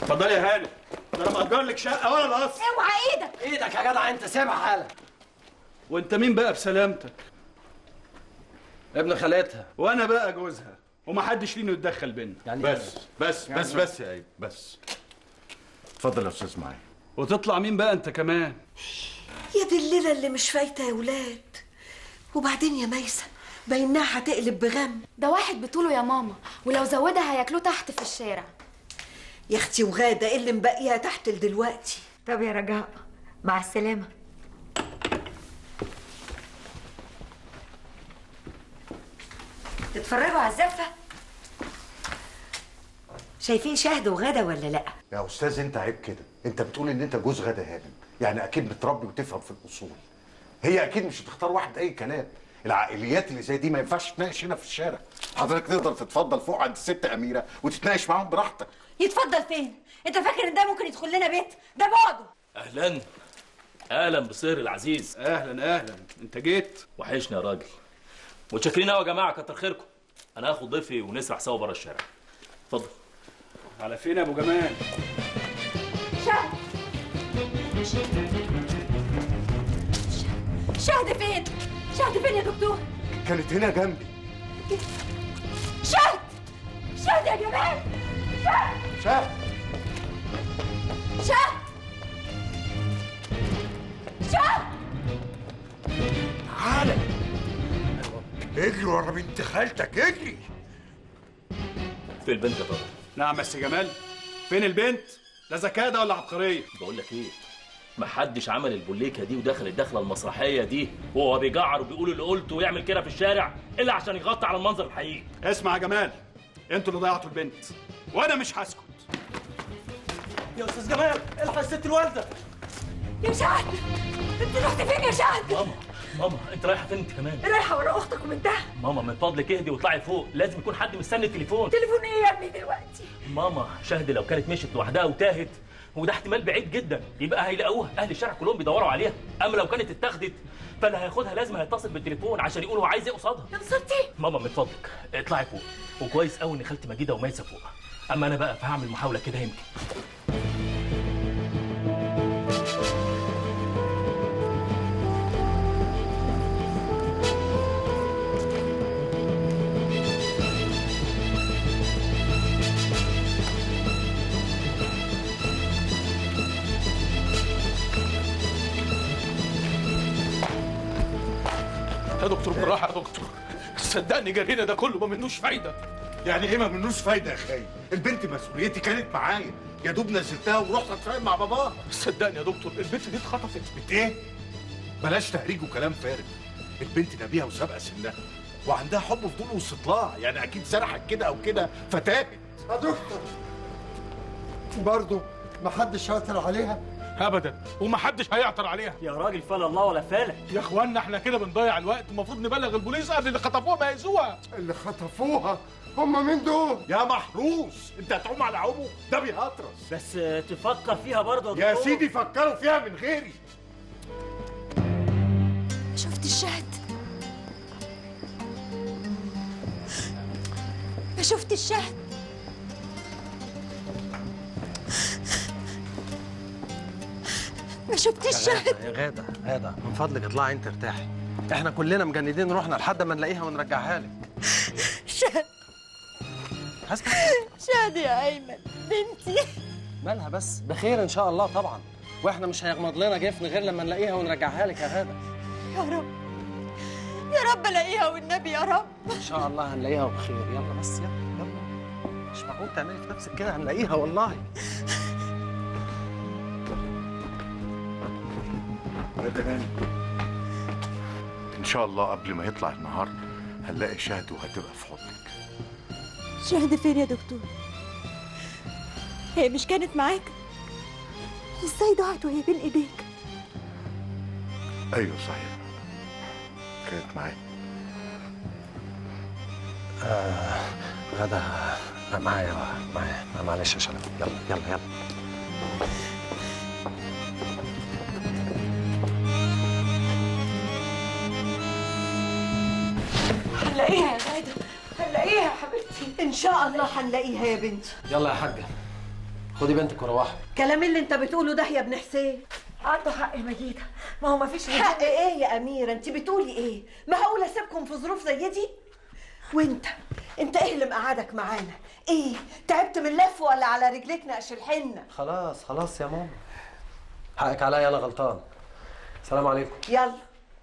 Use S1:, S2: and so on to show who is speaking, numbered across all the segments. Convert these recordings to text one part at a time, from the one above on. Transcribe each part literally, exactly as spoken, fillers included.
S1: اتفضلي يا هانم، ده انا مأجر لك شقه ولا ناقص.
S2: اوعى ايدك
S3: ايدك يا جدع، انت سامع حالك.
S1: وانت مين بقى بسلامتك؟
S3: ابن خالتها.
S1: وانا بقى جوزها، ومحدش لينا يتدخل بينا.
S3: يعني
S4: بس بس
S1: يعني
S4: بس بس يا ايوب بس. اتفضل يا استاذ معايا.
S1: وتطلع مين بقى انت كمان؟
S2: يا دي الليله اللي مش فايته يا ولاد. وبعدين يا ميسة بايناها هتقلب بغم.
S5: ده واحد بطوله يا ماما، ولو زودها هياكلوه تحت في الشارع.
S2: يا اختي وغاده ايه اللي مبقيها تحت لدلوقتي؟
S6: طب يا رجاء مع السلامه. تتفرجوا على الزفه؟ شايفين شهد وغاده ولا لا؟
S4: يا استاذ انت عيب كده، انت بتقول ان انت جوز غدا هانم، يعني اكيد بتربي وتفهم في الاصول. هي اكيد مش هتختار واحد اي كلام. العائليات اللي زي دي ما ينفعش تناقش هنا في الشارع. حضرتك تقدر تتفضل فوق عند الست اميره وتتناقش معاهم براحتك.
S6: يتفضل فين؟ انت فاكر ان ده ممكن يدخل لنا بيت؟ ده بعده.
S7: اهلا اهلا بصير العزيز.
S1: اهلا اهلا، انت جيت؟
S7: وحشني يا راجل. متشكرين قوي يا جماعه، كتر خيركم. انا هاخد ضيفي ونسرح سوا بره الشارع. اتفضل.
S1: على فين يا ابو جمال؟
S6: شهد شهد فين؟ شهد فين يا دكتور؟
S4: كانت هنا جنبي.
S6: شهد شهد يا جمال. شهد
S4: شهد
S6: شهد شهد
S4: تعالى اجري ورا بنت خالتك، اجري.
S7: في البنت يا طارق؟
S1: نعم بس جمال، فين البنت؟ لا ذكاء ده ولا عبقريه؟
S7: بقول لك ايه، محدش عمل البوليكه دي ودخل الدخله المسرحيه دي وهو بيجعر وبيقول اللي قلته ويعمل كده في الشارع الا عشان يغطي على المنظر الحقيقي.
S1: اسمع يا جمال، انتوا اللي ضيعتوا البنت وانا مش هسكت.
S3: يا استاذ جمال الحق الست الوالده.
S6: يا شهد انت رحت فين يا شهد؟
S7: ماما ماما انت رايحه فين انت كمان؟
S6: رايحه ورا اختك وبنتها.
S7: ماما من فضلك اهدي واطلعي فوق، لازم يكون حد مستني التليفون.
S6: تليفون ايه يا ابني دلوقتي؟
S7: ماما شهد لو كانت مشيت لوحدها وتاهت، وده احتمال بعيد جدا، يبقى هيلاقوها، اهل الشارع كلهم بيدوروا عليها. اما لو كانت اتاخدت فاللي هياخدها لازم هيتصل بالتليفون عشان يقول هو عايز ايه قصادها.
S6: يا نصرتي
S7: ماما من فضلك اطلعي فوق، وكويس قوي ان خالتي مجيده وميسه فوق. اما انا بقى فهعمل محاوله كده يمكن.
S1: يا دكتور بالراحه يا دكتور، صدقني جرينا ده كله ما منوش فايده.
S4: يعني ايه ما منوش فايده يا خاي؟ البنت مسؤوليتي كانت معايا، يا دوب نزلتها ورحت اتفاهم مع باباها.
S1: صدقني يا دكتور البنت دي اتخطفت.
S4: بنت ايه؟ بلاش تهريج وكلام فارغ. البنت نبيهه وسابقه سنها وعندها حب فضول واستطلاع، يعني اكيد سرحت كده او كده فتاهت.
S8: يا دكتور برضه محدش شاطر عليها؟
S1: ابدا، ومحدش هيعثر عليها.
S3: يا راجل فلا الله ولا فالك.
S1: يا اخوانا احنا كده بنضيع الوقت، المفروض نبلغ البوليس قبل اللي خطفوها ما يأذوها.
S8: اللي خطفوها هم مين دول؟
S4: يا محروس انت هتعوم على عمه؟ ده بيهطرس.
S3: بس تفكر فيها برضه
S4: يا سيدي فكروا فيها من غيري.
S6: شفت الشهد؟ ما شفت الشهد؟ ما شفت الشهد؟
S3: يا غاده غاده من فضلك اطلعي انت ارتاحي. احنا كلنا مجندين روحنا لحد ما نلاقيها ونرجعها لك.
S6: شهد
S3: حسنا
S6: شهد يا ايمن بنتي.
S3: مالها بس؟ بخير ان شاء الله طبعا، واحنا مش هيغمض لنا جفن غير لما نلاقيها ونرجعها لك يا غاده.
S6: يا رب يا رب الاقيها والنبي يا رب.
S3: ان شاء الله هنلاقيها وبخير. يلا بس يلا يلا، مش معقول تعملي في نفسك كده، هنلاقيها والله.
S4: ان شاء الله قبل ما يطلع النهار هنلاقي شهد وهتبقى في حضنك.
S6: شهد فين يا دكتور؟ هي مش كانت معاك؟ ازاي ضاعت وهي بين ايديك؟
S4: ايوه صحيح كانت معايا.
S3: آه غدا معايا معايا معلش يا شرف. يلا يلا يلا.
S6: هنلاقيها يا غاده، هنلاقيها يا حبيبتي. ان شاء الله هنلاقيها يا بنتي.
S3: يلا يا حاجه خدي بنتك وروحي.
S2: كلام اللي انت بتقوله ده يا ابن حسين.
S6: عنده حق مجيده، ما هو ما فيش
S2: حق ايه يا اميره؟ انت بتقولي ايه؟ معقول اسيبكم في ظروف زي دي؟ وانت انت ايه اللي مقعدك معانا؟ ايه تعبت من اللف ولا على رجليك نقش الحنه؟
S3: خلاص خلاص يا ماما، حقك عليا، انا غلطان. سلام عليكم.
S2: يلا.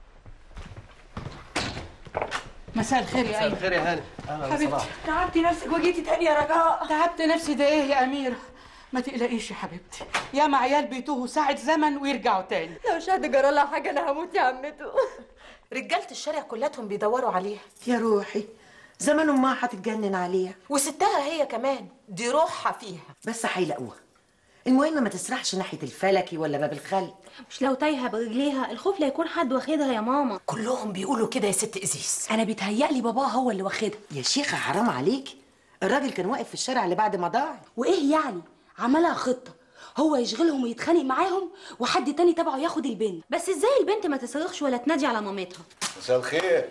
S9: مساء الخير يا
S3: مساء
S9: ايمن.
S3: الخير يا هاني. اهلا
S6: حبيبتي
S3: صباح.
S6: تعبتي نفسك وجيتي تاني يا رجاء.
S9: تعبت نفسي ده ايه يا اميره؟ ما تقلقيش يا حبيبتي، ياما عيال بيتوهوا ساعة زمن ويرجعوا تاني.
S6: لو شهد جرى لها حاجه انا هموت يا عمته.
S10: رجالة الشارع كلاتهم بيدوروا عليها.
S2: يا روحي زمان امها هتتجنن عليها،
S10: وستها هي كمان دي روحها فيها.
S2: بس هيلاقوها. المهم ما تسرحش ناحيه الفلكي ولا باب الخلق.
S5: مش لو تايهه برجليها الخوف لا يكون حد واخدها يا ماما.
S10: كلهم بيقولوا كده يا ست ازيز.
S5: انا بيتهيألي باباها هو اللي واخدها.
S2: يا شيخه حرام عليكي، الراجل كان واقف في الشارع اللي بعد ما ضاعت.
S5: وايه يعني؟ عملها خطه، هو يشغلهم ويتخانق معاهم وحد تاني تبعه ياخد البنت. بس ازاي البنت ما تصرخش ولا تنادي على مامتها؟
S4: مساء الخير.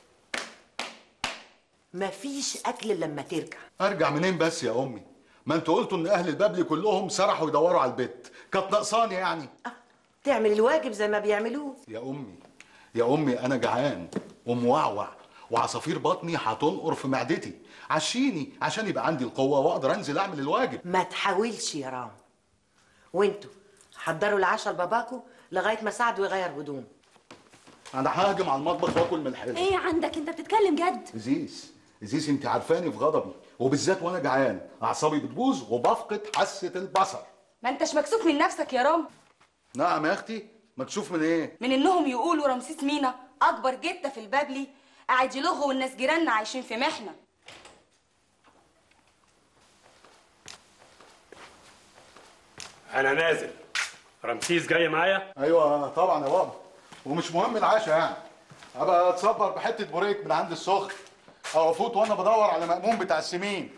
S2: مفيش اكل لما ترجع.
S11: ارجع منين بس يا امي؟ ما انتوا قلتوا ان اهل البابلي كلهم سرحوا يدوروا على البيت، كانت ناقصاني يعني.
S2: أه. تعمل الواجب زي ما بيعملوه.
S11: يا امي يا امي انا جعان وموعوع وعصافير بطني هتنقر في معدتي، عشيني عشان يبقى عندي القوه واقدر انزل اعمل الواجب.
S2: ما تحاولش يا رام. وانتوا حضروا العشاء لباباكوا لغايه ما سعد ويغير هدوم.
S11: انا ههجم على المطبخ واكل من الحلو.
S5: ايه عندك؟ انت بتتكلم جد؟
S11: ازيز ازيز انت عارفاني في غضبي، وبالذات وانا جعان اعصابي بتبوظ وبفقد حاسه البصر.
S12: ما انتش مكسوف من نفسك يا رام؟
S11: نعم يا اختي، مكسوف من ايه؟
S12: من انهم يقولوا رمسيس مينا اكبر جته في البابلي قاعد يلغوا والناس جيراننا عايشين في محنه.
S13: انا نازل. رمسيس جاي معايا؟
S11: ايوه طبعا يا بابا، ومش مهم العشاء يعني، ابقى اتصبر بحته بوريك من عند السخن او افوت وانا بدور على مأمون بتاع السمين.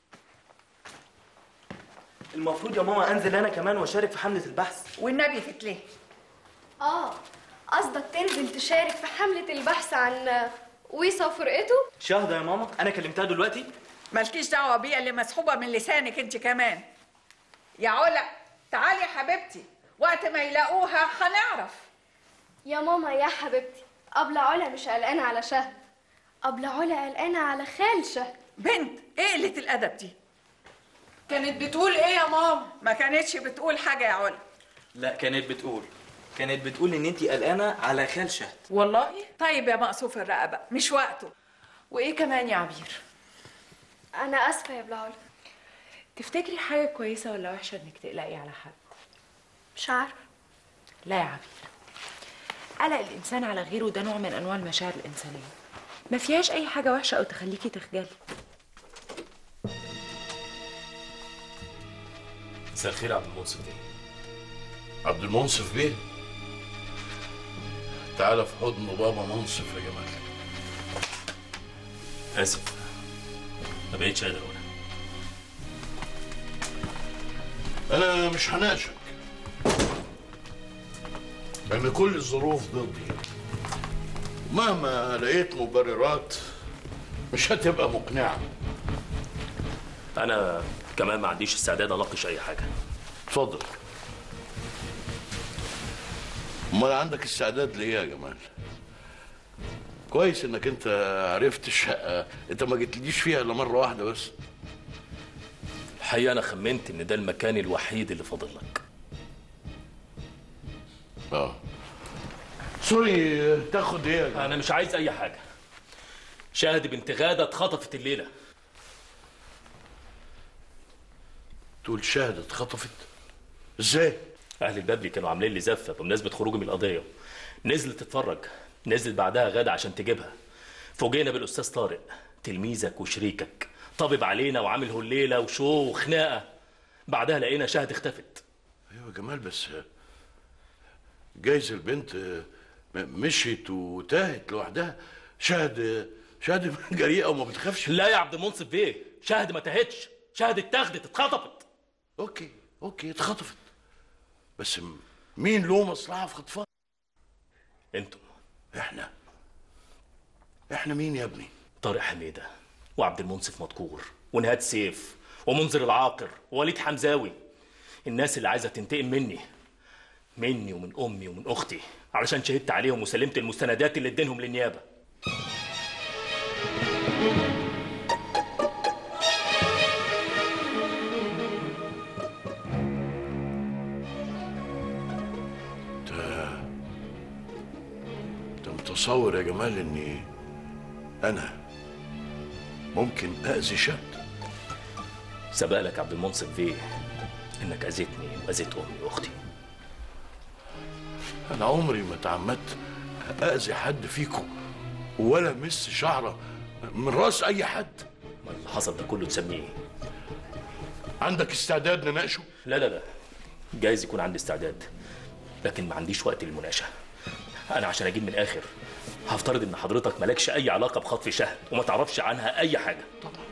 S14: المفروض يا ماما انزل انا كمان واشارك في حمله البحث.
S6: والنبي فتليه.
S5: اه قصدك تنزل تشارك في حمله البحث عن ويصة وفرقته؟
S14: شاهده يا ماما، انا كلمتها دلوقتي.
S6: مالكيش دعوه بيها اللي مسحوبه من لسانك انت كمان. يا علا تعالي يا حبيبتي، وقت ما يلاقوها هنعرف.
S5: يا ماما يا حبيبتي، أبلة علا مش قلقانة على شهد، أبلة علا قلقانة على خال شهد.
S6: بنت ايه قلة الأدب دي؟ كانت بتقول ايه يا ماما؟ ما كانتش بتقول حاجة يا علا.
S14: لا كانت بتقول كانت بتقول ان انتي قلقانه على خال شهد.
S6: والله؟ طيب يا مقصوف الرقبة، مش وقته. وايه كمان يا عبير؟
S5: أنا آسفة يا أبلة علا.
S15: تفتكري حاجة كويسة ولا وحشة انك تقلقي على حد؟
S5: مش عارفة.
S15: لا يا عبير، قلق الإنسان على غيره ده نوع من أنواع المشاعر الإنسانية، ما فيهاش أي حاجة وحشة أو تخليكي تخجلي.
S1: مساء الخير يا عبد المنصف بيه. عبد المنصف بيه، تعالى في حضن بابا منصف يا جمال.
S7: اسف، ما بقيتش قادر اقولها.
S1: انا مش هناقشك لان كل الظروف ضدي، مهما لقيت مبررات مش هتبقى مقنعه.
S7: انا كمان ما عنديش استعداد اناقش اي حاجه.
S1: اتفضل. امال عندك استعداد ليه يا جمال؟ كويس انك انت عرفت الشقه، انت ما جيتليش فيها الا مره واحده بس.
S7: الحقيقه انا خمنت ان ده المكان الوحيد اللي فاضل لك.
S1: اه سوري، تاخد ايه يا جمال؟
S7: انا مش عايز اي حاجه. شاهد بنت غاده اتخطفت الليله.
S1: تقول شاهد اتخطفت؟ ازاي؟
S7: اهل البابلي كانوا عاملين لي زفه بمناسبه خروجي من القضيه. نزلت تتفرج، نزلت بعدها غاده عشان تجيبها. فوجئنا بالاستاذ طارق تلميذك وشريكك طبب علينا وعامل هليله وشو وخناقه. بعدها لقينا شاهد اختفت.
S1: ايوه يا جمال، بس جايز البنت مشيت وتاهت لوحدها. شاهد شاهد جريئه وما بتخافش.
S7: لا يا عبد المنصف بيه، شاهد ما تاهتش، شاهد اتاخدت، اتخطفت.
S1: اوكي اوكي اتخطفت، بس مين له مصلحه في خطفها؟
S7: انتم.
S1: احنا احنا مين يا ابني؟
S7: طارق حميده وعبد المنصف مدكور ونهاد سيف ومنذر العاقر ووليد حمزاوي. الناس اللي عايزه تنتقم مني مني ومن امي ومن اختي علشان شهدت عليهم وسلمت المستندات اللي ادينهم للنيابه.
S1: متصور يا جمال اني انا ممكن اذي شاب؟
S7: سبق لك عبد المنصف فيه انك اذيتني واذيت امي واختي.
S1: انا عمري ما تعمدت اذي حد فيكم ولا مس شعره من راس اي حد.
S7: ما اللي حصل ده كله تسميه ايه؟
S1: عندك استعداد نناقشه؟
S7: لا لا لا، جايز يكون عندي استعداد لكن ما عنديش وقت للمناقشه. انا عشان اجيب من الاخر هفترض ان حضرتك مالكش اي علاقه بخطف شهد وما تعرفش عنها اي حاجه.
S1: طبعا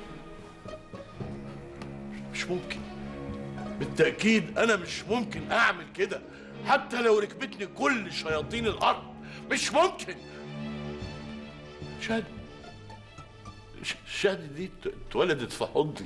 S1: مش ممكن، بالتاكيد انا مش ممكن اعمل كده حتى لو ركبتني كل شياطين الارض. مش ممكن. شهد شهد دي اتولدت في حضني،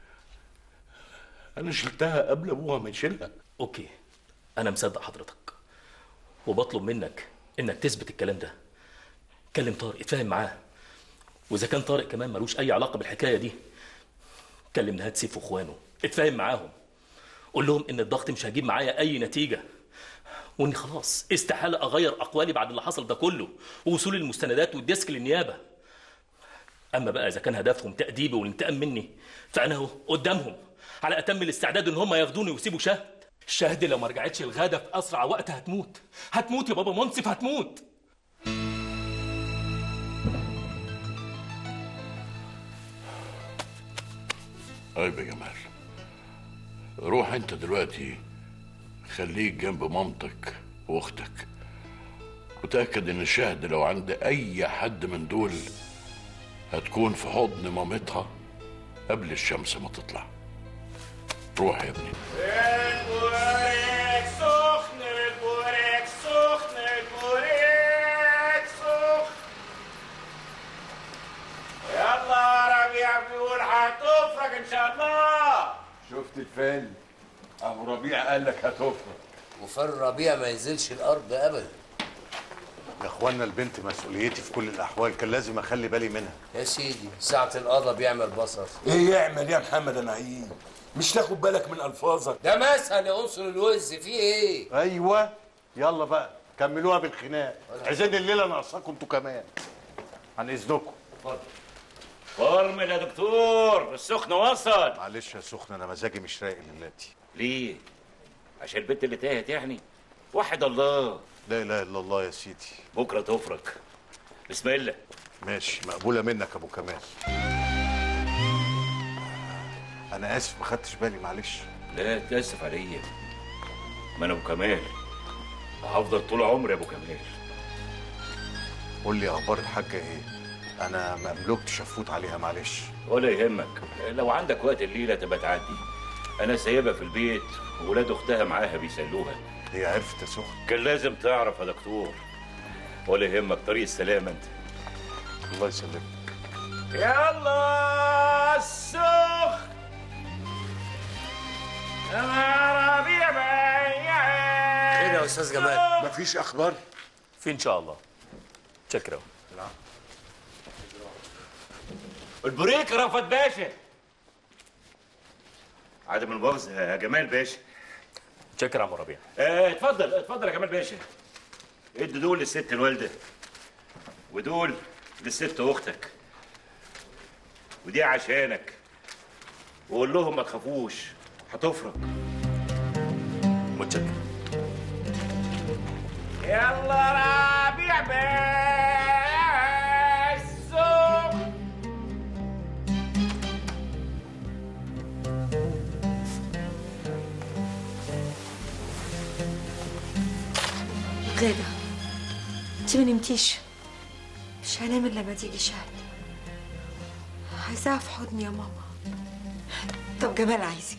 S1: انا شلتها قبل ابوها ما يشيلها.
S7: اوكي انا مصدق حضرتك وبطلب منك انك تثبت الكلام ده. كلم طارق اتفاهم معاه، واذا كان طارق كمان ملوش اي علاقه بالحكايه دي كلم نهاد سيف واخوانه اتفاهم معاهم، قول لهم ان الضغط مش هيجيب معايا اي نتيجه واني خلاص استحاله اغير اقوالي بعد اللي حصل ده كله ووصول المستندات والديسك للنيابه. اما بقى اذا كان هدفهم تاديبي والانتقام مني فانا اهو قدامهم على اتم الاستعداد ان هم ياخدوني ويسيبوا شهد. الشهد لو ما رجعتش الغدا في اسرع وقت هتموت. هتموت يا بابا منصف، هتموت.
S1: طيب يا جمال، روح انت دلوقتي خليك جنب مامتك واختك وتأكد ان الشهد لو عند اي حد من دول هتكون في حضن مامتها قبل الشمس ما تطلع. روح يا ابني.
S16: البوريك سخن، البوريك سخن، البوريك سخن. يلا يا ربيع بيقول هتفرج ان شاء الله.
S4: شفت الفال؟ ابو ربيع قال لك هتفرج.
S17: وفال ربيع ما ينزلش الارض ابدا.
S4: يا اخوانا البنت مسؤوليتي في كل الاحوال، كان لازم اخلي بالي منها.
S17: يا سيدي ساعة القضا بيعمل بصر.
S18: ايه يعمل يا محمد نعيم؟ مش تاخد بالك من الفاظك؟
S17: ده مثل يا عنصر الوز، فيه ايه؟
S4: ايوه يلا بقى كملوها بالخناق، عايزين الليله ناقصاكم انتوا كمان. عن اذنكم.
S16: اتفضل. فرمل يا دكتور، السخن وصل.
S4: معلش يا سخن انا مزاجي مش رايق دلوقتي.
S16: ليه؟ عشان البنت اللي تاهت يعني؟ وحد الله.
S4: لا اله الا الله يا سيدي.
S16: بكره تفرج. بسم الله.
S4: ماشي، مقبوله منك ابو كمال. انا اسف ما خدتش بالي، معلش.
S16: لا تاسف عليا، ما انا ابو كمال هفضل طول عمري ابو كمال.
S4: قول لي اخبار الحاجه ايه؟ انا ما املكتش افوت عليها، معلش.
S16: ولا يهمك، لو عندك وقت الليله تبقى تعدي. انا سايبها في البيت وولاد اختها معاها بيسلوها.
S4: هي عرفت يا سخن؟
S16: كان لازم تعرف يا دكتور. ولا يهمك، طريق السلامه انت.
S4: الله يسلمك.
S16: يلا السخن يا ربيع بياع.
S17: خير يا استاذ جمال؟
S18: مفيش اخبار؟
S7: في ان شاء الله. شكرا.
S16: البريك رفت باشا. عدم المؤاخذه يا جمال باشا.
S7: شكرا يا عم ربيع.
S16: اه اتفضل اتفضل يا جمال باشا. ادي دول للست الوالده ودول للست اختك ودي عشانك، وقول لهم ما تخافوش هتفرج.
S7: متشكر.
S16: يلا ربيع باسو.
S2: غادة انت ما نمتيش؟ مش هنام الا لما تيجي شهد. عايزاها في حضني يا ماما. طب جمال عايزك.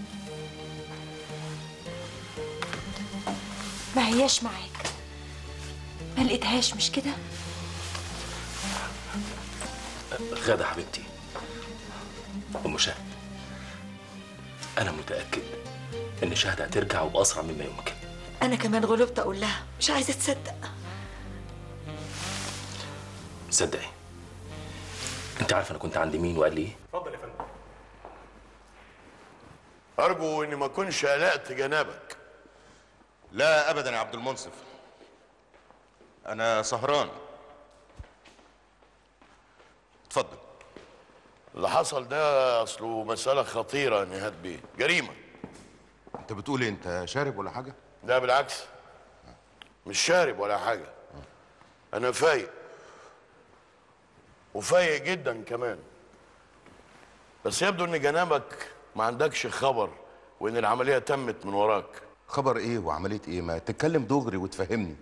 S5: ما هياش معاك، ما لقيتهاش مش كده؟
S7: غادة حبيبتي، أم شهد، أنا متأكد ان شهد هترجع وباسرع مما يمكن.
S2: انا كمان غلبت اقول لها، مش عايزه تصدق.
S7: صدقي، انت عارف انا كنت عند مين وقال لي ايه؟
S13: اتفضل يا فندم.
S1: ارجو اني ما اكونش قلقت جنابك.
S19: لا ابدا يا عبد المنصف، انا سهران. اتفضل.
S1: اللي حصل ده اصله مسألة خطيرة يا نهاد بيه، جريمة.
S19: انت بتقول ايه؟ انت شارب ولا حاجة؟
S1: لا بالعكس، مش شارب ولا حاجة، أنا فايق وفايق جدا كمان. بس يبدو إن جنابك ما عندكش خبر وإن العملية تمت من وراك.
S19: خبر ايه وعملية ايه؟ ما تتكلم دغري وتفهمني.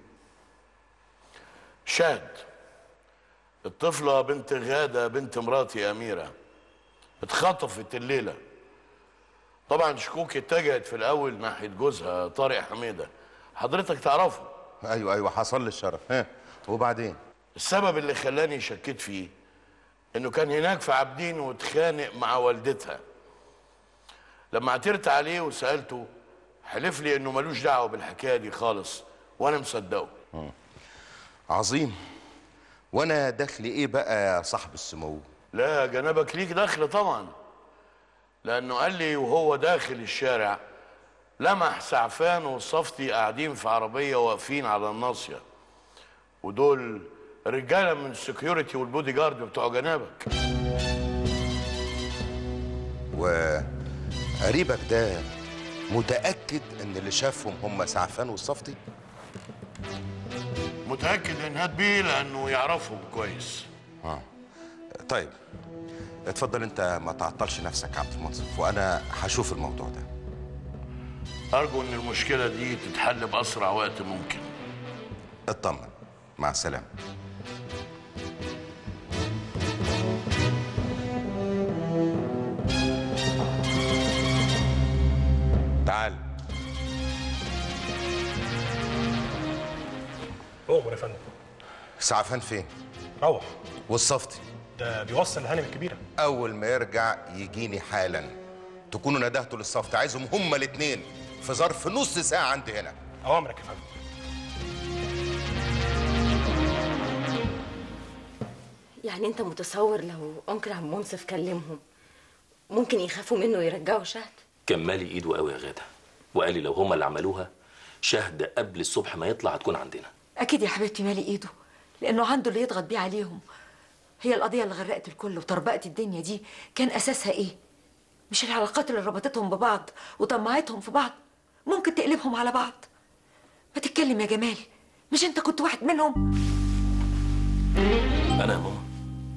S1: شهد الطفلة بنت غادة بنت مراتي أميرة اتخطفت الليلة. طبعا شكوك اتجهت في الأول ناحية جوزها طارق حميدة، حضرتك تعرفه.
S19: ايوه ايوه حصل لي الشرف. ها وبعدين؟
S1: السبب اللي خلاني شكيت فيه انه كان هناك في عابدين واتخانق مع والدتها. لما عثرت عليه وسألته حلف لي انه ملوش دعوة بالحكاية دي خالص، وانا مصدقه.
S19: عظيم. وانا دخلي ايه بقى يا صاحب السمو؟
S1: لا جنابك ليك دخل طبعا، لانه قال لي وهو داخل الشارع لمح سعفان والصفتي قاعدين في عربيه واقفين على الناصيه، ودول رجاله من السكيورتي والبودي جارد بتوع جنابك.
S19: وقريبك ده متاكد ان اللي شافهم هم سعفان والصفتي؟
S1: متاكد ان هاد بيه لانه يعرفهم كويس.
S19: اه طيب اتفضل انت، ما تعطلش نفسك يا عبد المنصف، وانا هشوف الموضوع ده.
S1: ارجو ان المشكله دي تتحل باسرع وقت ممكن.
S19: اطمن، مع السلامه. تعال.
S13: أؤمر يا فندم.
S19: سعفان فين؟
S13: روح.
S19: والصفتي؟
S13: ده بيوصل لهانم الكبيرة.
S19: أول ما يرجع يجيني حالا، تكونوا ندهتوا للصفتي، عايزهم هما الاتنين في ظرف نص ساعة عندي هنا.
S13: أوامرك يا فندم.
S5: يعني انت متصور لو انكل عم منصف كلمهم ممكن يخافوا منه ويرجعوا شهد؟
S7: كان مالي ايده قوي يا غاده، وقال لي لو هما اللي عملوها شهد قبل الصبح ما يطلع هتكون عندنا.
S2: اكيد يا حبيبتي مالي ايده، لانه عنده اللي يضغط بيه عليهم. هي القضيه اللي غرقت الكل وطربقت الدنيا دي كان اساسها ايه؟ مش العلاقات اللي ربطتهم ببعض وطمعتهم في بعض ممكن تقلبهم على بعض. ما تتكلم يا جمال، مش انت كنت واحد منهم؟
S7: انا يا ماما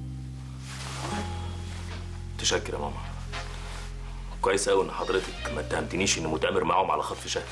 S7: تشكر يا ماما، كويس قوي ان حضرتك ما اتهمتنيش اني متآمر معاهم على خطف شهد.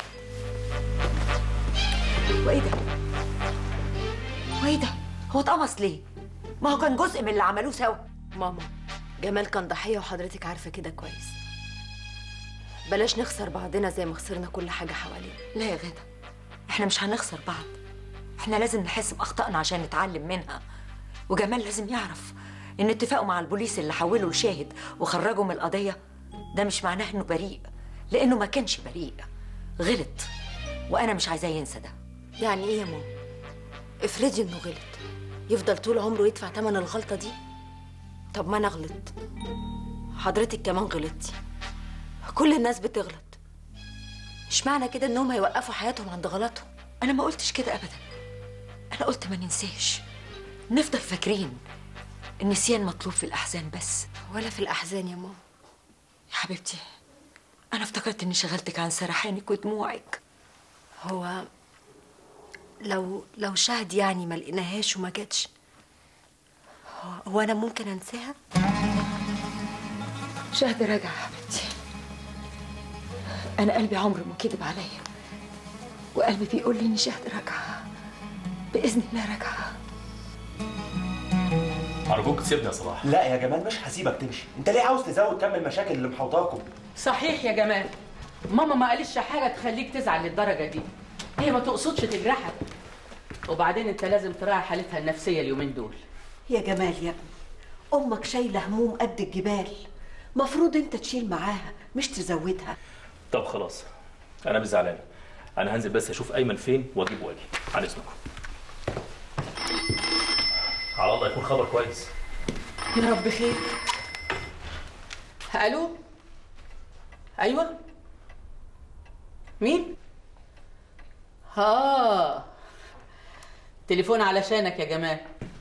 S2: وايه ده؟ وايه ده؟ هو اتقمص ليه؟ ما هو كان جزء من اللي عملوه سوا.
S5: ماما جمال كان ضحيه وحضرتك عارفه كده كويس. بلاش نخسر بعضنا زي ما خسرنا كل حاجه حوالينا.
S2: لا يا غاده، احنا مش هنخسر بعض، احنا لازم نحس باخطائنا عشان نتعلم منها. وجمال لازم يعرف ان اتفاقه مع البوليس اللي حوله لشاهد وخرجه من القضيه ده مش معناه انه بريء، لانه ما كانش بريء، غلط، وانا مش عايزاه ينسى ده.
S5: يعني ايه يا ماما؟ افرضي انه غلط، يفضل طول عمره يدفع ثمن الغلطه دي؟ طب ما انا غلط، حضرتك كمان غلطتي، كل الناس بتغلط، مش معنى كده انهم هيوقفوا حياتهم عند غلطهم.
S2: انا ما قلتش كده ابدا، انا قلت ما ننساش، نفضل فاكرين. النسيان مطلوب في الاحزان بس.
S5: ولا في الاحزان يا ماما.
S2: يا حبيبتي انا افتكرت اني شغلتك عن سرحانك ودموعك.
S5: هو لو لو شهد يعني ما لقيناهاش وما جاتش، هو, هو انا ممكن انساها؟
S2: شهد راجع يا حبيبتي، انا قلبي عمره ما كذب عليا، وقلبي بيقول لي ان شهد راجعه باذن الله راجعه.
S7: ارجوك تسيبني يا صلاح.
S20: لا يا جمال مش هسيبك تمشي، انت ليه عاوز تزود كم المشاكل اللي محوطاكم؟
S9: صحيح يا جمال، ماما ما قالتش حاجه تخليك تزعل للدرجه دي، هي ما تقصدش تجرحك، وبعدين انت لازم تراعي حالتها النفسيه اليومين دول.
S2: يا جمال يا ابني، امك شايله هموم قد الجبال، مفروض انت تشيل معاها مش تزودها.
S7: طب خلاص انا مش زعلان، انا هنزل بس اشوف ايمن فين واجيبه واجي. عن اذنكم. على الله يكون خبر كويس.
S9: يا رب خير. الو. ايوه. مين؟ اه تليفون علشانك يا جمال.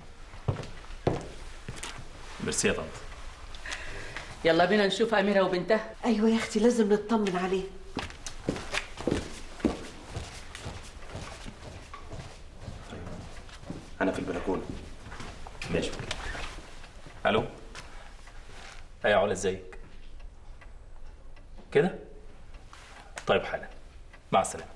S7: ميرسي يا طنط.
S9: يلا بينا نشوف أميرة وبنتها.
S21: ايوه يا اختي لازم نطمن عليه.
S20: انا في البلكونه.
S7: ماشي. الو. ايه يا علا ازيك؟ كده؟ طيب حالا. مع السلامه.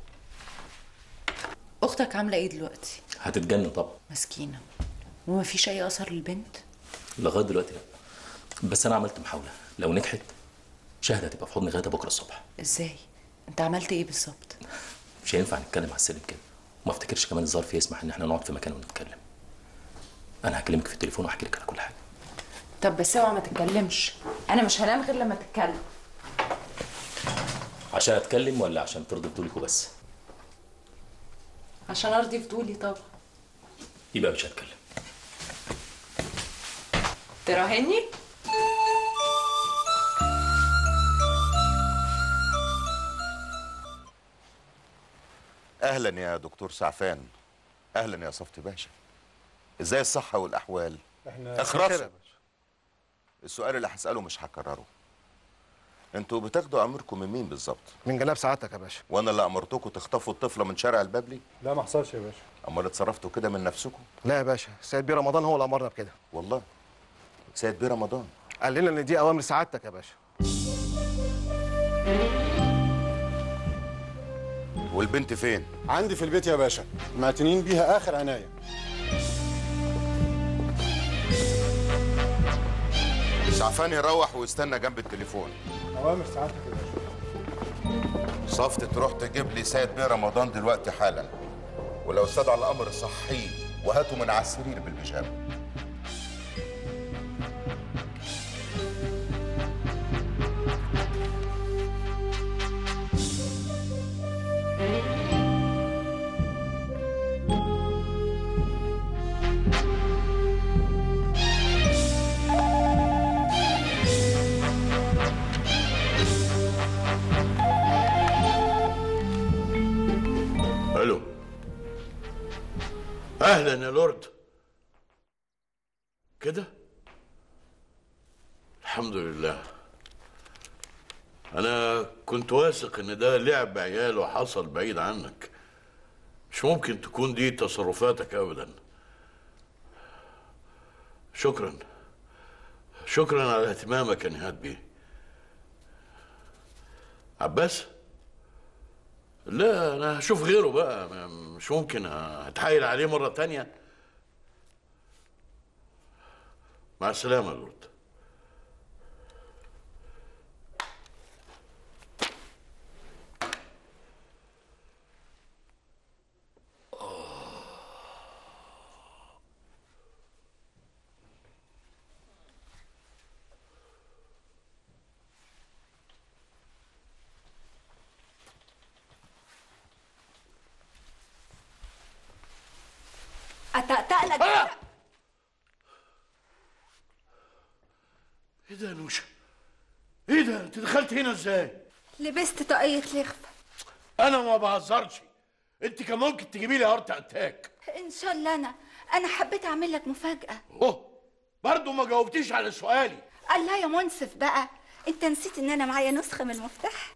S22: اختك عامله ايه دلوقتي؟
S7: هتتجنن طبعا.
S22: مسكينه. وما فيش اي اثر للبنت؟
S7: لغايه دلوقتي لا، بس انا عملت محاوله، لو نجحت شهد هتبقى في حضن غاده بكره الصبح.
S22: ازاي؟ انت عملت ايه بالظبط؟
S7: مش هينفع نتكلم على السلم كده، وما افتكرش كمان الظرف يسمح ان احنا نقعد في مكان ونتكلم. انا هكلمك في التليفون واحكي لك على كل حاجه.
S22: طب بس اوعى ما تتكلمش، انا مش هنام غير لما تتكلم.
S7: عشان اتكلم ولا عشان ترضي فضولك وبس؟
S22: عشان ارضي فضولي طبعا.
S7: يبقى مش هتكلم.
S22: تراهني؟
S19: اهلا يا دكتور سعفان. اهلا يا صفتي باشا. ازاي الصحه والاحوال؟
S8: احنا
S19: اخرسوا. السؤال اللي هساله مش هكرره. انتوا بتاخدوا امركم من مين بالظبط؟
S3: من جناب سعادتك يا باشا.
S19: وانا اللي امرتكم تخطفوا الطفله من شارع البابلي؟
S8: لا ما حصلش يا باشا.
S19: امال اتصرفتوا كده من نفسكم؟
S3: لا يا باشا، السيد بيه رمضان هو اللي امرنا بكده.
S19: والله سيد بيه رمضان
S3: قال لنا ان دي اوامر سعادتك يا باشا.
S19: والبنت فين؟
S8: عندي في البيت يا باشا، معتنين بيها اخر عنايه.
S19: سعفان يروح ويستنى جنب التليفون.
S8: اوامر سعادتك يا باشا.
S19: صفت تروح تجيب لي سيد بيه رمضان دلوقتي حالا، ولو استدعى الامر صحيه وهاته من على السرير بالبيجامه.
S1: الو. اهلا يا لورد. كده الحمد لله. انا كنت واثق ان ده لعب عيال وحصل بعيد عنك، مش ممكن تكون دي تصرفاتك ابدا. شكرا شكرا على اهتمامك يا نهاد بيه. عباس؟ لا انا هشوف غيره بقى، مش ممكن هتحايل عليه مرة تانية. مع السلامة يا لورد.
S12: اتقطق لك.
S1: آه! ايه ده يا نوشة؟ ايه ده؟ انت دخلت هنا ازاي؟
S12: لبست طاقية لخفة.
S1: انا ما بهزرش، انت كان ممكن تجيبي لي هارت اتاك.
S12: ان شاء الله. انا انا حبيت اعمل لك مفاجأة.
S1: اوه برضه ما جاوبتيش على سؤالي.
S12: الله يا منصف بقى، انت نسيت ان انا معايا نسخة من المفتاح؟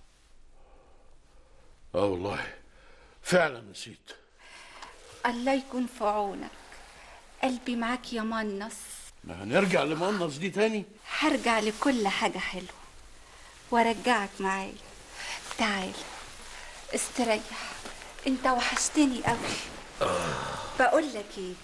S1: اه والله فعلا نسيت.
S12: الله يكون في عونك. قلبي معاك يا منص.
S1: هنرجع لمنص دي تاني؟
S12: هرجع لكل حاجة حلوة وارجعك معايا. تعال استريح، انت وحشتني قوي. بقول لك ايه،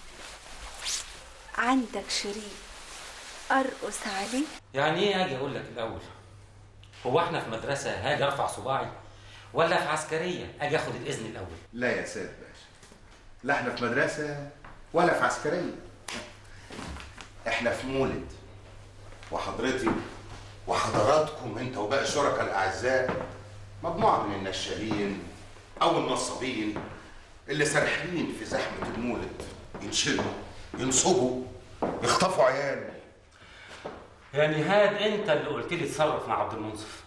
S12: عندك شريك ارقص عليه؟
S23: يعني ايه اجي اقول لك الاول؟ هو احنا في مدرسه هاجي ارفع صباعي، ولا في عسكريه اجي اخد الاذن الاول؟
S19: لا يا سيد باشا، لا احنا في مدرسه ولا في عسكريه، احنا في مولد. وحضرتي وحضراتكم انت وباقي الشركاء الاعزاء مجموعة من النشالين أو النصابين اللي سارحين في زحمة المولد، ينشلوا ينصبوا يخطفوا عيال.
S23: يا نهاد انت اللي قلت لي اتصرف مع عبد المنصف.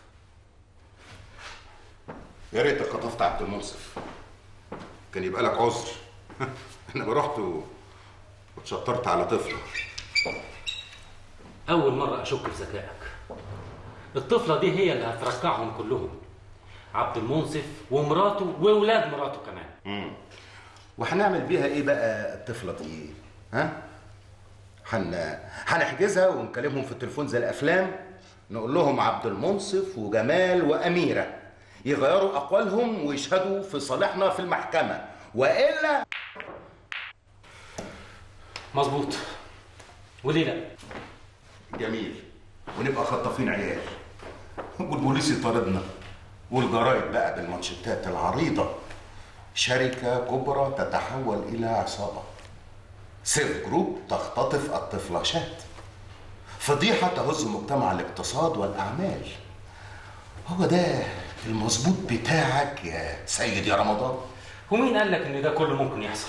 S19: يا ريتك خطفت عبد المنصف، كان يبقى لك عذر. انا رحت واتشطرت على طفله.
S23: اول مره اشك في ذكائك. الطفله دي هي اللي هترجعهم كلهم، عبد المنصف ومراته واولاد مراته كمان.
S19: امم وهنعمل بيها ايه بقى الطفله دي؟ ها؟ هن هنحجزها ونكلمهم في التليفون زي الافلام، نقول لهم عبد المنصف وجمال واميره، يغيروا اقوالهم ويشهدوا في صالحنا في المحكمه، والا
S23: مظبوط. وليه لا؟
S19: جميل. ونبقى خطافين عيال والبوليس يطاردنا، والجرايد بقى بالمانشيتات العريضه: شركه كبرى تتحول الى عصابه، سيف جروب تختطف الطفلاشات، فضيحه تهز مجتمع الاقتصاد والاعمال. هو ده المظبوط بتاعك يا سيد يا رمضان.
S23: ومين قال لك ان ده كله ممكن يحصل؟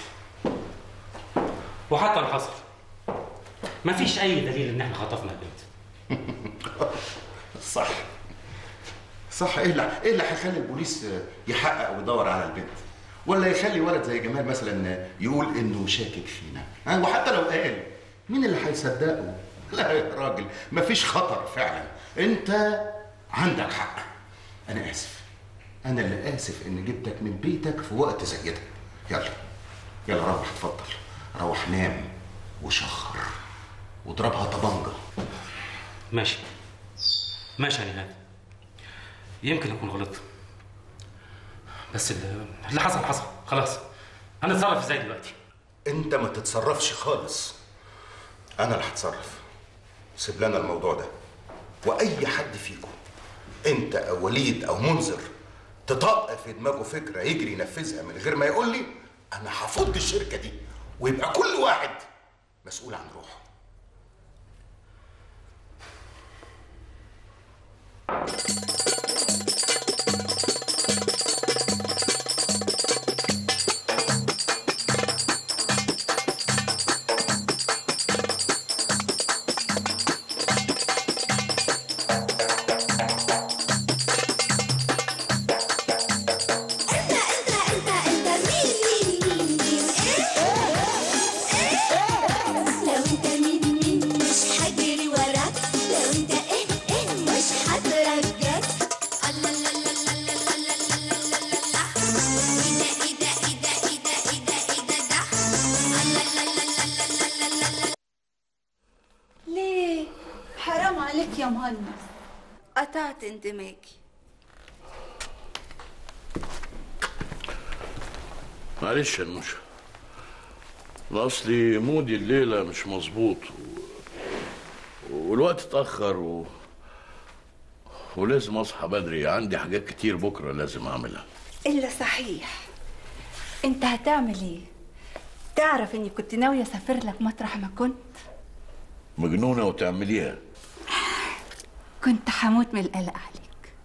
S23: وحتى لو حصل مفيش اي دليل ان احنا خطفنا البنت.
S19: صح صح. ايه اللي ايه اللي هيخلي البوليس يحقق ويدور على البنت؟ ولا يخلي ولد زي جمال مثلا يقول انه شاكك فينا؟ ها؟ وحتى لو قال، مين اللي هيصدقه؟ لا يا راجل، مفيش خطر فعلا. انت عندك حق. انا اسف، انا اللي اسف ان جبتك من بيتك في وقت زي ده. يلا يلا روح، اتفضل روح نام وشخر واضربها طبنجه.
S23: ماشي ماشي يا نهاد، يمكن اكون غلطت، بس اللي حصل حصل خلاص. هنتصرف ازاي دلوقتي؟
S19: انت ما تتصرفش خالص، انا اللي هتصرف. سيب لنا الموضوع ده، واي حد فيكم انت او وليد او منذر تطق في دماغه فكره يجري ينفذها من غير ما يقول لي، انا هفض الشركه دي ويبقى كل واحد مسؤول عن روحه.
S10: يا مهندس، قطعت اندماجي.
S1: معلش يا نوشة، انا اصلي مودي الليله مش مظبوط و... والوقت اتاخر و... ولازم اصحى بدري، عندي حاجات كتير بكره لازم اعملها.
S10: الا صحيح، انت هتعمل ايه؟ تعرف اني كنت ناويه اسافر لك مطرح ما كنت.
S1: مجنونه وتعمليها؟
S10: كنت هموت من القلق عليك.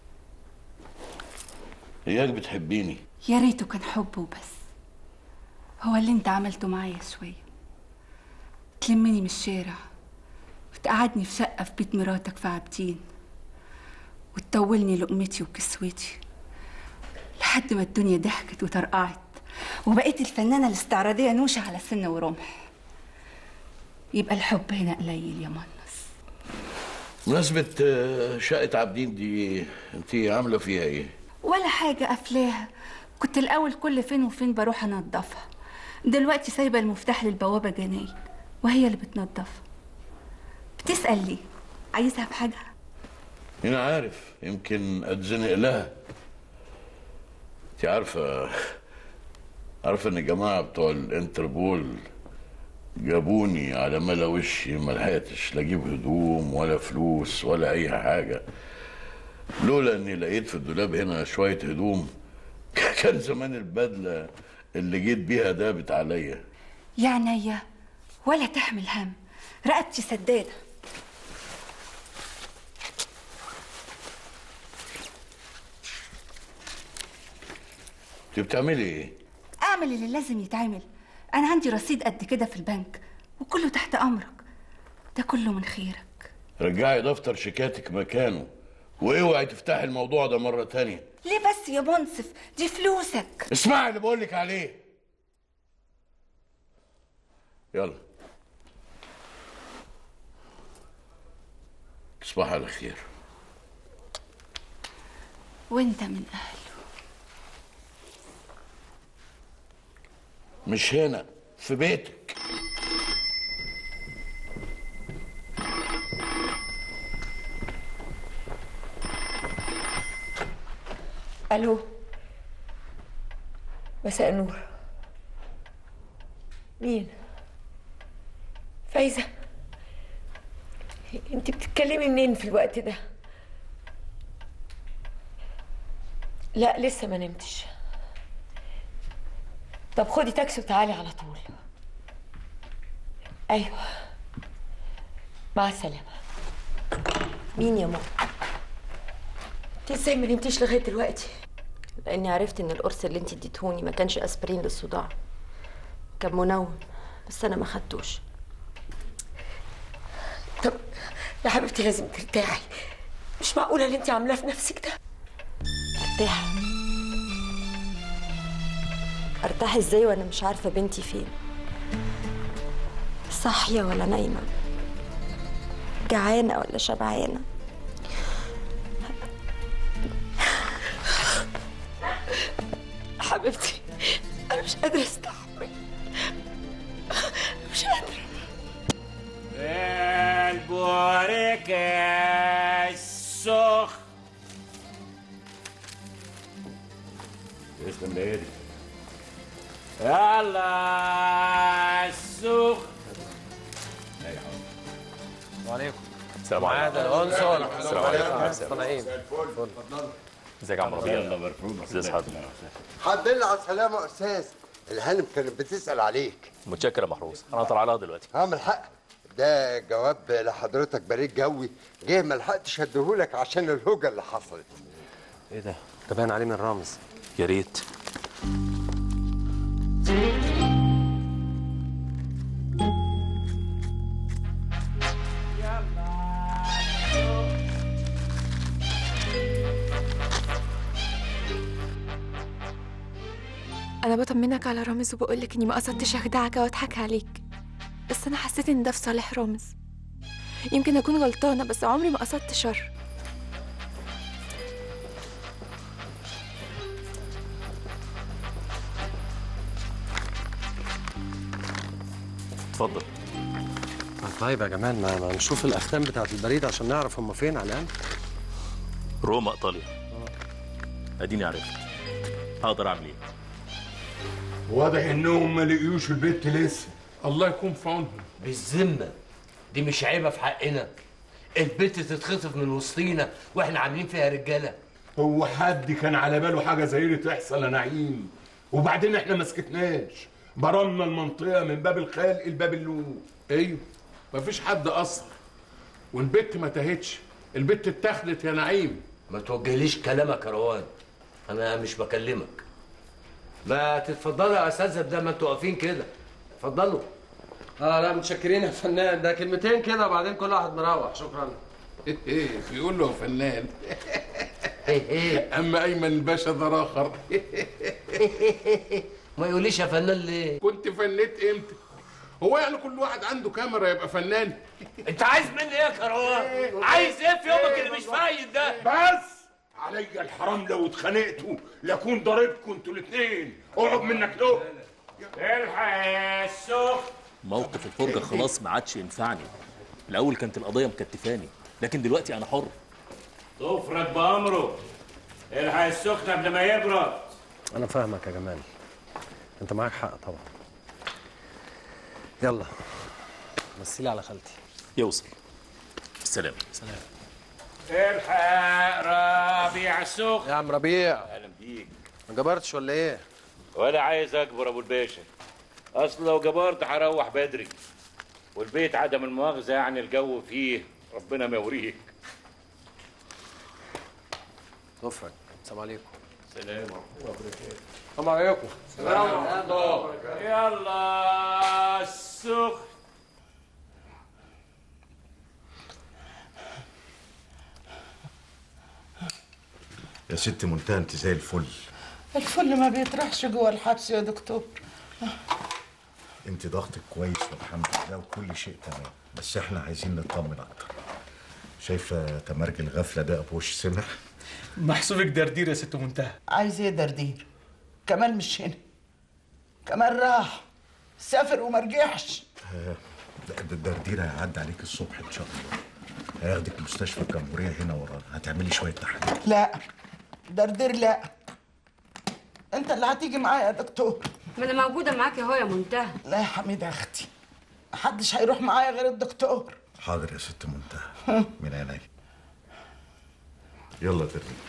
S1: اياك بتحبيني؟
S10: يا ريته كان حب وبس. هو اللي انت عملته معايا شويه، تلمني من الشارع وتقعدني في شقه في بيت مراتك في عابدين، وتطولني لقمتي وكسوتي لحد ما الدنيا ضحكت وطرقعت وبقيت الفنانه الاستعراضيه نوشة على سن ورمح. يبقى الحب هنا قليل يا مهندس.
S1: بمناسبة شقة عابدين دي، انت عاملة فيها ايه؟
S10: ولا حاجة، قافلاها. كنت الأول كل فين وفين بروح أنضفها، دلوقتي سايبة المفتاح للبوابة جناي وهي اللي بتنضفها. بتسأل ليه؟ عايزها في حاجة؟
S1: أنا عارف، يمكن أتزنق لها. انت عارفة عارفة إن الجماعة بتوع الانتربول جابوني على ملا وشي، ما لحقتش لا اجيب هدوم ولا فلوس ولا اي حاجه. لولا اني لقيت في الدولاب هنا شويه هدوم كان زمان البدله اللي جيت بيها دابت عليا.
S10: يا عينيا ولا تحمل هم، رقبتي سداده.
S1: انت بتعملي ايه؟
S10: اعمل اللي لازم يتعمل. انا عندي رصيد قد كده في البنك وكله تحت امرك، ده كله من خيرك.
S1: رجعي دفتر شيكاتك مكانه واوعي تفتحي الموضوع ده مرة تانية.
S10: ليه بس يا منصف؟ دي فلوسك.
S1: اسمعي اللي بقولك عليه. يلا تصبح على خير.
S10: وانت من اهله.
S1: مش هنا، في بيتك.
S2: الو، مساء النور. مين؟ فايزة؟ انت بتتكلمي منين في الوقت ده؟ لا لسه ما نمتش. طب خدي تاكسي وتعالي على طول. ايوه مع السلامة.
S5: مين يا ماما؟
S2: انت ازاي ما نمتيش لغاية دلوقتي؟
S5: لاني عرفت ان القرص اللي انت اديتهوني ما كانش اسبرين للصداع، كان منوم، بس انا ما خدتوش.
S2: طب يا حبيبتي لازم ترتاحي، مش معقولة اللي انت عاملاه في نفسك ده.
S5: ارتاح؟ ارتاح ازاي وانا مش عارفة بنتي فين؟ صاحية ولا نايمة؟ جعانة ولا شبعانة؟
S2: حبيبتي انا مش قادرة استحمل، مش قادرة.
S16: البوريك السخ اسم النادي. يلا السخ.
S3: وعليكم
S7: السلام عليكم.
S3: العنصر.
S7: السلام عليكم.
S3: طالعين.
S7: ازيك يا عم ربيع؟ يلا مرحوم. ازي حضرتك؟
S6: الحمد لله على السلامة يا أستاذ. الهانم كانت بتسأل عليك.
S7: متشكر يا محروس، أنا طالع لها دلوقتي.
S6: عامل حق، ده جواب لحضرتك بريد جوي، جه ما لحقتش اديهولك عشان الهوجة اللي حصلت.
S3: ايه ده؟ ده باين عليه من رامز.
S7: يا ريت.
S11: أنا بطمنك على رامز وبقولك إني ما قصدتش أخدعك أو أضحك عليك، بس أنا حسيت إن ده في صالح رامز. يمكن أكون غلطانة بس عمري ما قصدت شر.
S7: اتفضل.
S3: طيب يا جمال، ما, ما نشوف الأختام بتاعت البريد عشان نعرف هم فين على الآن.
S7: روما إيطاليا. أديني عرفت. هقدر أعمل إيه؟
S18: واضح انهم ما لقيوش البت لسه. الله يكون في عونهم.
S17: بالذمه دي مش عيبه في حقنا؟ البت تتخطف من وسطينا واحنا عاملين فيها رجاله.
S18: هو حد كان على باله حاجه زي دي تحصل يا نعيم؟ وبعدين احنا ما سكتناش، برمنا المنطقه من باب الخلق لباب اللوم. ايوه مفيش حد اثر والبت ما تاهتش، البت اتاخدت يا نعيم.
S17: ما توجهليش كلامك يا روان، انا مش بكلمك. ما تتفضلوا يا اساتذه بدل ما انتوا واقفين كده. اتفضلوا.
S3: اه لا متشكرين يا فنان، ده كلمتين كده وبعدين كل واحد مروح. شكرا.
S18: ايه بيقول له يا فنان. اما ايمن الباشا ده اخر.
S17: ما يقوليش يا فنان ليه؟
S18: كنت فنيت امتى؟ هو يعني كل واحد عنده كاميرا يبقى فنان؟
S17: انت عايز مني ايه يا كروان؟ عايز ايه في يومك اللي مش فايد ده؟
S18: بس عليا الحرام لو اتخانقتوا لاكون ضاربكم انتوا الاثنين. اقعد منك له.
S16: الحق يا السخ.
S7: موقف الفرجة خلاص ما عادش ينفعني. الأول كانت القضية مكتفاني، لكن دلوقتي أنا حر.
S16: ضفرك بأمره. الحق السخن قبل ما يبرد.
S3: أنا فاهمك يا جمال، أنت معاك حق طبعا. يلا مثلي على خالتي.
S7: يوصل. بالسلامة.
S3: سلام.
S16: الحق ربيع السخن.
S3: يا عم ربيع.
S16: أهلا بيك.
S3: ما جبرتش ولا إيه؟
S16: ولا عايز أكبر أبو الباشا. أصل لو جبرت هروح بدري. والبيت عدم المؤاخذة يعني الجو فيه ربنا ما يوريك.
S3: ضفرك. السلام عليكم.
S17: السلام ورحمه الله وبركاته.
S3: السلام عليكم.
S17: السلام ورحمه الله وبركاته. يلا السخن.
S19: يا ست منتهى انت زي الفل.
S4: الفل ما بيطرحش جوه الحبس يا دكتور.
S19: انت ضغطك كويس والحمد لله وكل شيء تمام، بس احنا عايزين نطمن اكتر. شايفه تمرج الغفله ده ابوش سمح؟
S3: محسوبك دردير يا ست منتهى.
S4: عايز ايه دردير؟ كمال مش هنا، كمال راح سافر وما رجعش.
S19: آه، لا ده الدردير هيعدي عليك الصبح ان شاء الله، هياخدك مستشفى الجمهوريه هنا ورانا، هتعملي شويه تحاليل.
S4: لا دردير لا، انت اللي هتيجي معايا يا دكتور.
S14: ما انا موجوده معاك اهو يا منتهى.
S4: لا يا حميده اختي، محدش هيروح معايا غير الدكتور.
S19: حاضر يا ست منتهى، من عينيا. يلا دردير.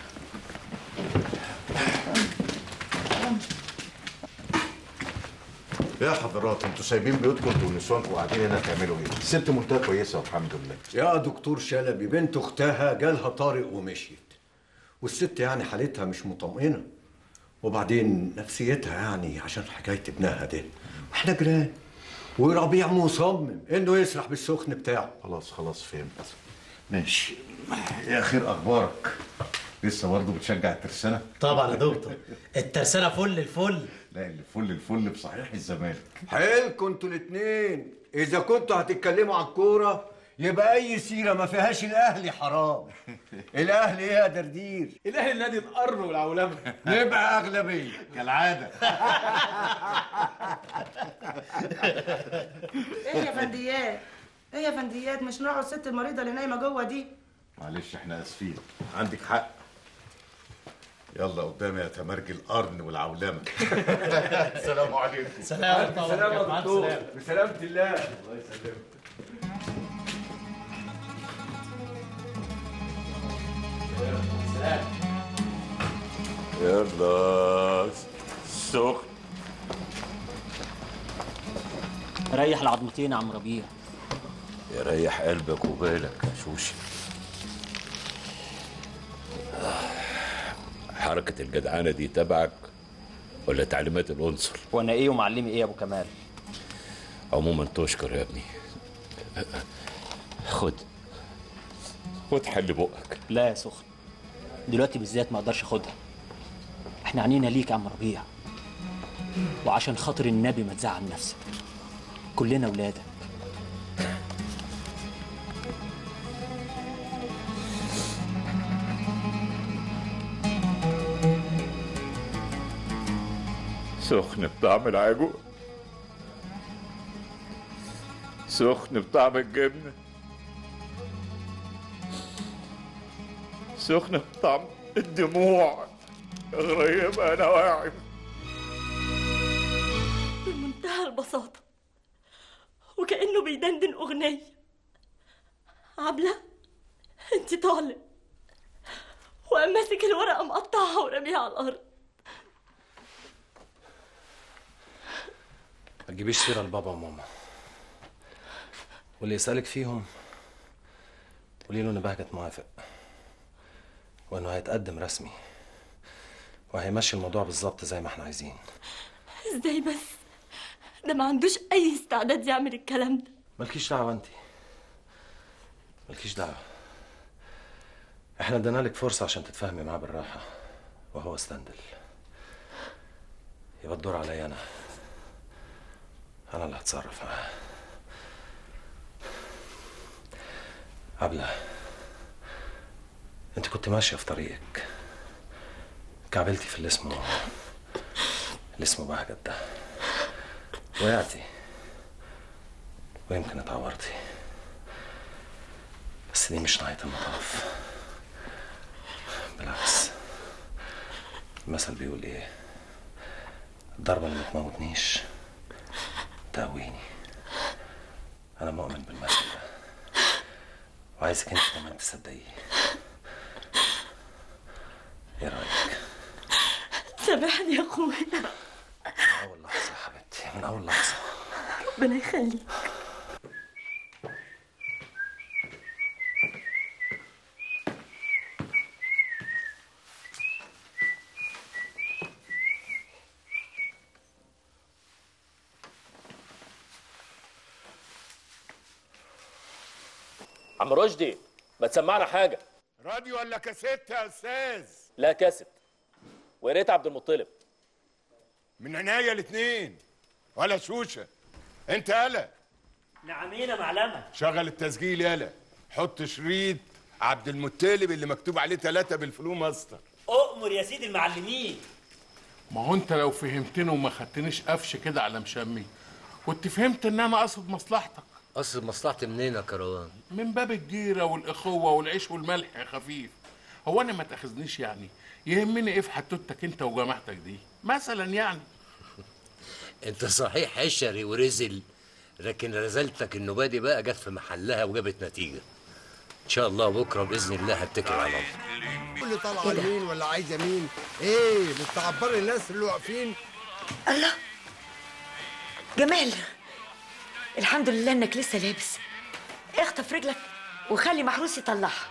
S19: يا حضرات انتوا سايبين بيوتكم انتوا ونسوانكم وقاعدين هنا تعملوا ايه؟ الست منتهى كويسه والحمد لله.
S15: يا دكتور شلبي بنت اختها جالها طارق ومشيت، والست يعني حالتها مش مطمئنه، وبعدين نفسيتها يعني عشان حكايه ابنها ده، واحنا جيران، وربيع مصمم انه يسرح بالسخن بتاعه.
S19: خلاص خلاص فهمت. ماشي. ايه اخر اخبارك؟ لسه برضه بتشجع الترسانه؟
S24: طبعا يا دكتور، الترسانه فل الفل.
S19: لا الفل الفل بصحيح الزمالك.
S15: حيلكم انتوا الاتنين، اذا كنتوا هتتكلموا على الكوره يبقى اي سيره ما فيهاش الاهلي حرام. الاهلي ايه يا دردير؟
S3: الاهلي النادي القرن والعولمه.
S15: نبقى اغلبيه
S19: كالعاده.
S12: ايه يا فنديات؟ ايه يا فنديات؟ مش نوع الست المريضه اللي نايمه جوه دي؟
S19: معلش احنا اسفين، عندك حق. يلا قدامي يا تمرج القرن والعولمه. السلام عليكم.
S24: سلام طبعا.
S15: سلام يا دكتور. بسلامه الله. الله يسلمك.
S24: سلام.
S16: يلا سخن.
S23: ريح العظمتين يا عم ربيع.
S16: يريح قلبك وبالك يا شوشي. حركة الجدعانة دي تبعك ولا تعليمات العنصر؟
S23: وانا ايه ومعلمي ايه يا ابو كمال؟
S16: عموما تشكر يا ابني. خد خد حل بقك.
S23: لا يا سخن، دلوقتي بالذات ما اقدرش اخدها. احنا عنينا ليك يا عم ربيع، وعشان خاطر النبي ما تزعل نفسك، كلنا ولادك.
S16: سخن بطعم العجوة، سخن بطعم الجبنة، سخن بطعم الدموع غريبة نواعم.
S2: بمنتهى البساطة وكأنه بيدندن أغنية. عبلة انت طالب، وقام ماسك الورقة مقطعها ورميها على الأرض.
S3: ما تجيبيش سيره لبابا وماما، واللي يسألك فيهم قولي له ان بهجت موافق، وانه هيتقدم رسمي، وهيمشي الموضوع بالظبط زي ما احنا عايزين.
S2: ازاي بس؟ ده ما عندوش أي استعداد يعمل الكلام ده.
S3: مالكيش دعوه انت، مالكيش دعوه. احنا ادينا لك فرصه عشان تتفاهمي معاه بالراحه، وهو استندل. يبقى الدور عليا انا، انا اللي هتصرف معاه. عبلة، انت كنت ماشيه في طريقك، كعبلتي في اللي اسمه اللي اسمه بهجت ده، وقعتي ويمكن اتعورتي، بس دي مش نهايه المطاف. بالعكس، المثل بيقول ايه؟ الضربه اللي ما تموتنيش تقويني. انا مؤمن بالمثل ده، وعايزك انت كمان تصدقيه. ايه رايك؟
S2: سامحني يا اخويا.
S3: من اول لحظه يا حبيبتي، من اول لحظه.
S2: ربنا يخليك.
S7: عم رشدي ما تسمعنا حاجه.
S18: راديو ولا كاسيت يا استاذ؟
S7: لا كاسيت. ويا ريت عبد المطلب.
S18: من عناية الاثنين. ولا شوشه. انت يالا.
S24: نعمين يا معلمه.
S18: شغل التسجيل يالا. حط شريط عبد المطلب اللي مكتوب عليه ثلاثة بالفلو ماستر.
S24: اؤمر يا سيدي المعلمين.
S18: ما هو انت لو فهمتني وما خدتنيش قفش كده على مشمي كنت فهمت ان انا قصد مصلحتك.
S17: قصد مصلحتي منين يا كروان؟
S18: من باب الجيره والاخوه والعيش والملح يا خفيف. هو انا ما تاخذنيش يعني، يهمني ايه في حتوتك انت وجماعتك دي مثلا يعني.
S17: انت صحيح حشري ورزل، لكن رزلتك النوبه دي بقى جت في محلها وجابت نتيجه. ان شاء الله بكره باذن الله هتكل على الله.
S6: اللي طالعه مين ولا عايزه مين؟ ايه بتعبري الناس اللي واقفين؟
S2: الله جمال، الحمد لله انك لسه لابس. اخطف رجلك وخلي محروس يطلعها.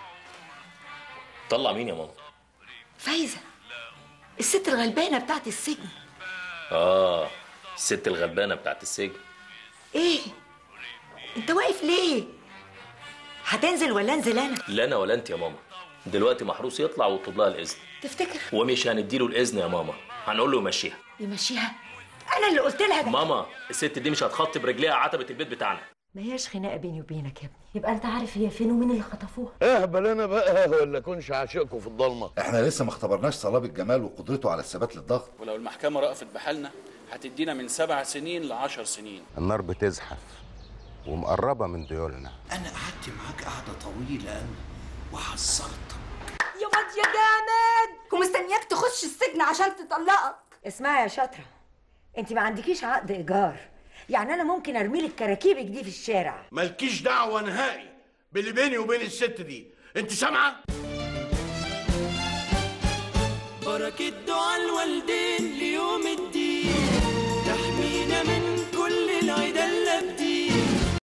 S7: طلع مين يا ماما؟
S2: فايزه، الست الغلبانه بتاعت السجن.
S7: اه الست الغلبانه بتاعت السجن.
S2: ايه انت واقف ليه؟ هتنزل ولا انزل انا؟
S7: لا انا ولا انت يا ماما. دلوقتي محروس يطلع ويطلب لها الاذن.
S2: تفتكر؟
S7: ومش هنديله الاذن يا ماما، هنقول له يمشيها.
S2: يمشيها؟ انا اللي قلت لها ده.
S7: ماما الست دي مش هتخطي برجليها عتبه البيت بتاعنا.
S2: ما هياش خناقه بيني وبينك يا ابني.
S5: يبقى انت عارف هي فين ومين اللي خطفوها.
S1: اهبل انا بقى ولا كنش عاشقكم في الضلمه؟
S9: احنا لسه ما اختبرناش صلابة جمال وقدرته على الثبات للضغط.
S13: ولو المحكمه رأفت بحالنا هتدينا من سبع سنين لعشر سنين.
S9: النار بتزحف ومقربه من ديولنا.
S20: انا قعدت معاك قعده طويله قوي وحذرتك.
S12: يا واد يا جامد، ومستنياك تخش السجن عشان تطلقك.
S2: اسمعي يا شاطره، انت ما عندكيش عقد ايجار، يعني انا ممكن ارمي لك كراكيبك دي في الشارع.
S1: مالكيش دعوه نهائي باللي بيني وبين الست دي، انت سامعه؟
S21: بركة دعاء الوالدين